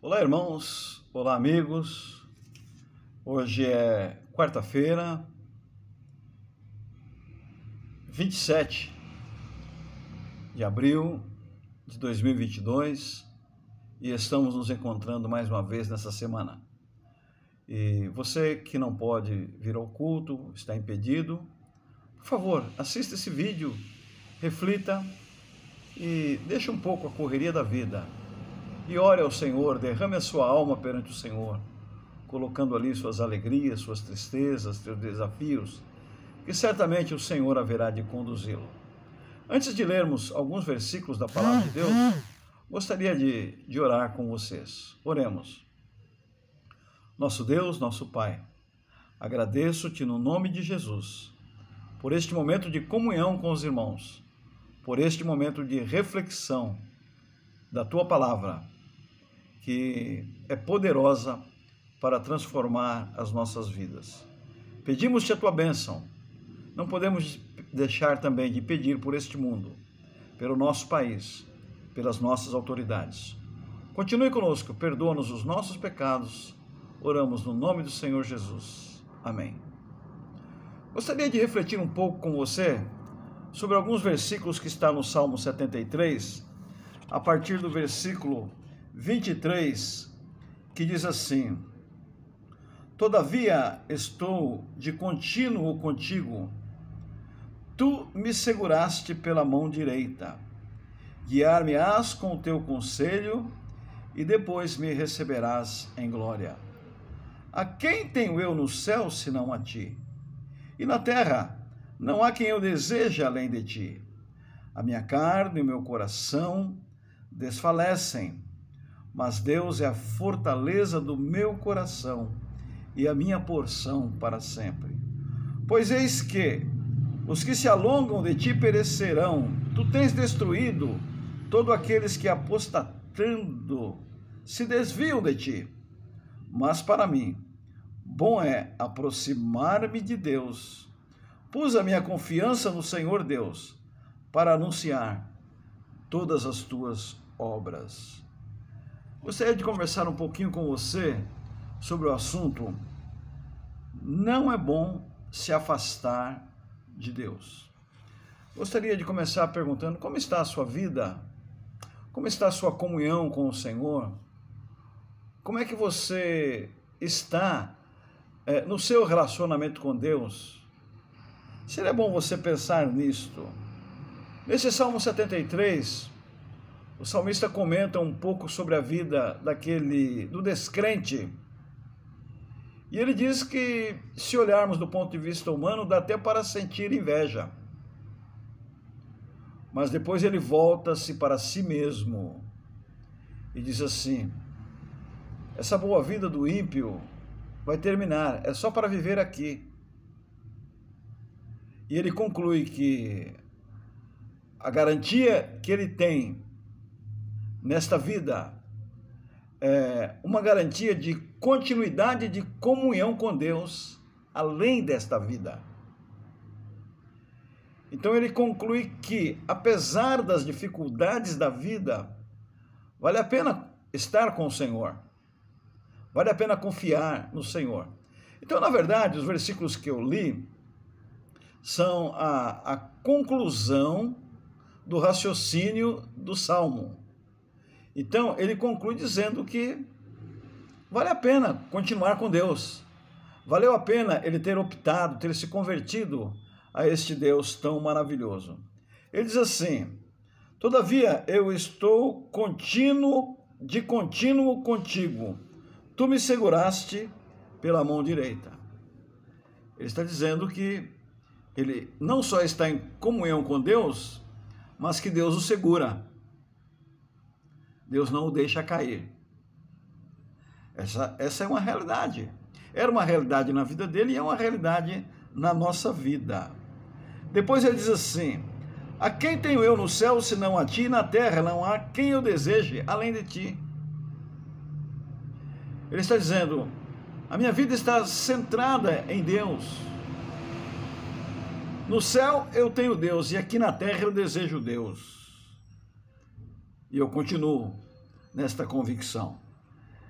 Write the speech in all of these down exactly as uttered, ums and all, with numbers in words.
Olá, irmãos, olá, amigos. Hoje é quarta-feira, vinte e sete de abril de dois mil e vinte e dois e estamos nos encontrando mais uma vez nessa semana. E você que não pode vir ao culto, está impedido, por favor, assista esse vídeo, reflita e deixe um pouco a correria da vida. E ore ao Senhor, derrame a sua alma perante o Senhor, colocando ali suas alegrias, suas tristezas, seus desafios, que certamente o Senhor haverá de conduzi-lo. Antes de lermos alguns versículos da Palavra de Deus, gostaria de, de orar com vocês. Oremos. Nosso Deus, nosso Pai, agradeço-te no nome de Jesus, por este momento de comunhão com os irmãos, por este momento de reflexão da Tua Palavra, que é poderosa para transformar as nossas vidas. Pedimos-te a Tua bênção. Não podemos deixar também de pedir por este mundo, pelo nosso país, pelas nossas autoridades. Continue conosco, perdoa-nos os nossos pecados. Oramos no nome do Senhor Jesus. Amém. Gostaria de refletir um pouco com você sobre alguns versículos que estão no Salmo setenta e três, a partir do versículo vinte e três, que diz assim: Todavia estou de contínuo contigo, tu me seguraste pela mão direita, guiar-me-ás com o teu conselho, e depois me receberás em glória. A quem tenho eu no céu, senão a ti? E na terra, não há quem eu deseje além de ti. A minha carne e o meu coração desfalecem, mas Deus é a fortaleza do meu coração e a minha porção para sempre. Pois eis que os que se alongam de ti perecerão, tu tens destruído todos aqueles que apostatando se desviam de ti. Mas para mim, bom é aproximar-me de Deus. Pus a minha confiança no Senhor Deus, para anunciar todas as tuas obras. Gostaria de conversar um pouquinho com você sobre o assunto: não é bom se afastar de Deus. Gostaria de começar perguntando: como está a sua vida? Como está a sua comunhão com o Senhor? Como é que você está é, no seu relacionamento com Deus? Seria bom você pensar nisto. Nesse Salmo setenta e três, o salmista comenta um pouco sobre a vida daquele, do descrente. E ele diz que, se olharmos do ponto de vista humano, dá até para sentir inveja. Mas depois ele volta-se para si mesmo e diz assim: essa boa vida do ímpio vai terminar, é só para viver aqui. E ele conclui que a garantia que ele tem nesta vida é uma garantia de continuidade de comunhão com Deus além desta vida. Então ele conclui que, apesar das dificuldades da vida, vale a pena estar com o Senhor, vale a pena confiar no Senhor. Então, na verdade, os versículos que eu li são a, a conclusão do raciocínio do Salmo. Então, ele conclui dizendo que vale a pena continuar com Deus. Valeu a pena ele ter optado, ter se convertido a este Deus tão maravilhoso. Ele diz assim: todavia eu estou contínuo, de contínuo contigo. Tu me seguraste pela mão direita. Ele está dizendo que ele não só está em comunhão com Deus, mas que Deus o segura. Deus não o deixa cair. Essa, essa é uma realidade. Era uma realidade na vida dele e é uma realidade na nossa vida. Depois ele diz assim: a quem tenho eu no céu, senão a ti, e na terra não há quem eu deseje além de ti. Ele está dizendo: a minha vida está centrada em Deus. No céu eu tenho Deus e aqui na terra eu desejo Deus. E eu continuo nesta convicção.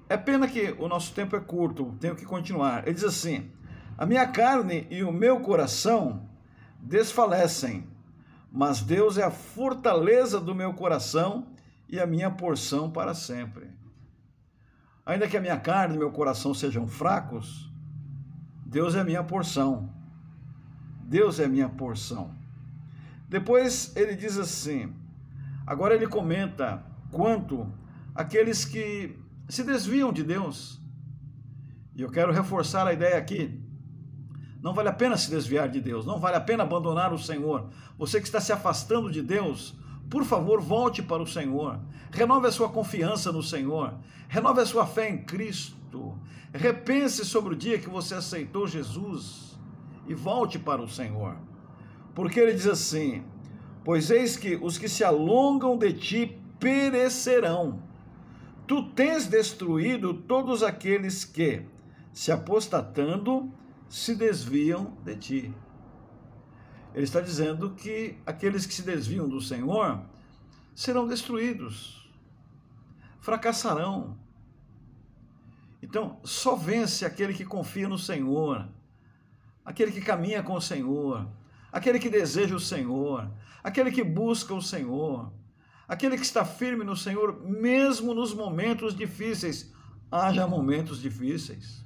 é pena que o nosso tempo é curto, tenho que continuar. Ele diz assim: a minha carne e o meu coração desfalecem, mas Deus é a fortaleza do meu coração e a minha porção para sempre. Ainda que a minha carne e meu coração sejam fracos, Deus é a minha porção. Deus é a minha porção. Depois ele diz assim, agora ele comenta quanto aqueles que se desviam de Deus. E eu quero reforçar a ideia aqui. Não vale a pena se desviar de Deus, não vale a pena abandonar o Senhor. Você que está se afastando de Deus, por favor, volte para o Senhor. Renove a sua confiança no Senhor. Renove a sua fé em Cristo. Repense sobre o dia que você aceitou Jesus e volte para o Senhor. Porque ele diz assim: pois eis que os que se alongam de ti perecerão. Tu tens destruído todos aqueles que, se apostatando, se desviam de ti. Ele está dizendo que aqueles que se desviam do Senhor serão destruídos, fracassarão. Então, só vence aquele que confia no Senhor, aquele que caminha com o Senhor, aquele que deseja o Senhor, aquele que busca o Senhor, aquele que está firme no Senhor, mesmo nos momentos difíceis. Haja momentos difíceis.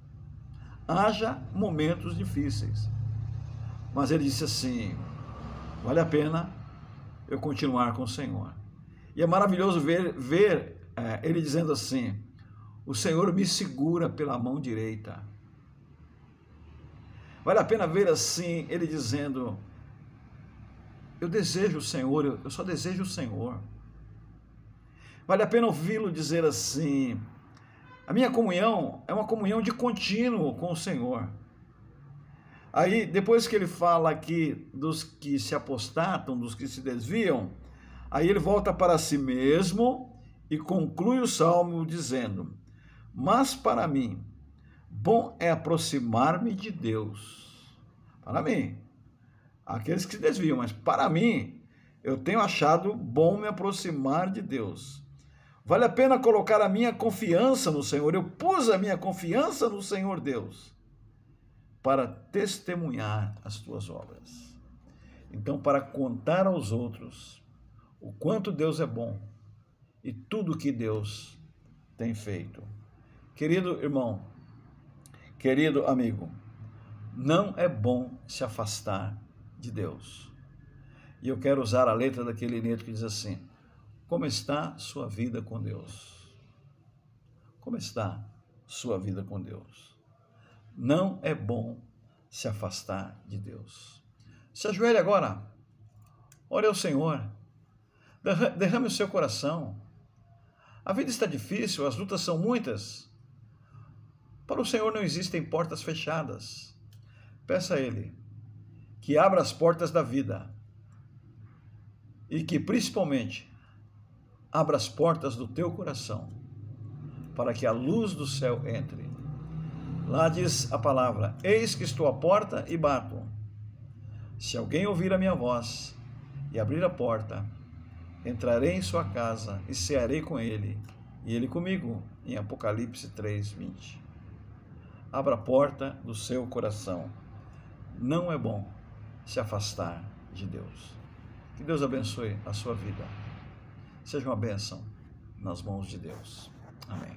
Haja momentos difíceis. Mas ele disse assim: vale a pena eu continuar com o Senhor. E é maravilhoso ver, ver é, ele dizendo assim: o Senhor me segura pela mão direita. Vale a pena ver assim, ele dizendo: eu desejo o Senhor, eu só desejo o Senhor. Vale a pena ouvi-lo dizer assim: a minha comunhão é uma comunhão de contínuo com o Senhor. Aí, depois que ele fala aqui dos que se apostatam, dos que se desviam, aí ele volta para si mesmo e conclui o salmo dizendo: mas para mim, bom é aproximar-me de Deus. Para mim, aqueles que se desviam, mas para mim, eu tenho achado bom me aproximar de Deus. Vale a pena colocar a minha confiança no Senhor. Eu pus a minha confiança no Senhor Deus para testemunhar as tuas obras. Então, para contar aos outros o quanto Deus é bom e tudo que Deus tem feito. Querido irmão, querido amigo, não é bom se afastar de Deus. E eu quero usar a letra daquele neto que diz assim: como está sua vida com Deus? Como está sua vida com Deus? Não é bom se afastar de Deus. Se ajoelhe agora, ore ao Senhor, derrame o seu coração. A vida está difícil, as lutas são muitas. Para o Senhor não existem portas fechadas. Peça a Ele que abra as portas da vida e que, principalmente, abra as portas do teu coração para que a luz do céu entre. Lá diz a palavra: eis que estou à porta e bato. Se alguém ouvir a minha voz e abrir a porta, entrarei em sua casa e cearei com ele, e ele comigo, em Apocalipse três, vinte. Abra a porta do seu coração. Não é bom se afastar de Deus. Que Deus abençoe a sua vida. Seja uma bênção nas mãos de Deus. Amém.